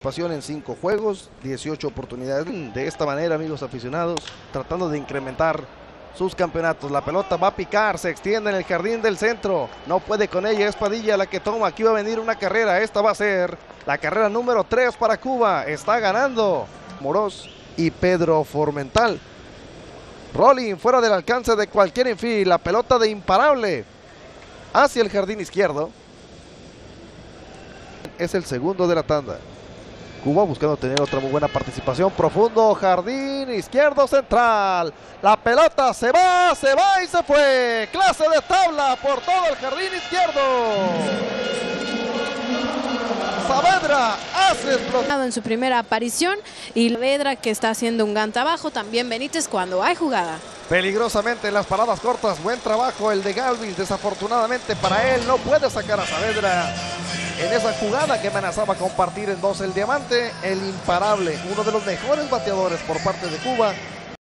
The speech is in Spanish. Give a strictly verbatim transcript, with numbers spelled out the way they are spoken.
Pasión en cinco juegos, dieciocho oportunidades. De esta manera, amigos aficionados, tratando de incrementar sus campeonatos. La pelota va a picar, se extiende en el jardín del centro. No puede con ella, es Padilla la que toma. Aquí va a venir una carrera. Esta va a ser la carrera número tres para Cuba. Está ganando Morós y Pedro Formental. Rolling fuera del alcance de cualquier infield. La pelota de Imparable hacia el jardín izquierdo. Es el segundo de la tanda. Cuba buscando tener otra muy buena participación. Profundo, jardín izquierdo central. La pelota se va, se va y se fue. Clase de tabla por todo el jardín izquierdo. Saavedra hace explotar. En su primera aparición y Saavedra que está haciendo un gran trabajo. También Benítez cuando hay jugada. Peligrosamente en las paradas cortas. Buen trabajo el de Galvis. Desafortunadamente para él no puede sacar a Saavedra en esa jugada que amenazaba compartir en dos el diamante. El Imparable, uno de los mejores bateadores por parte de Cuba,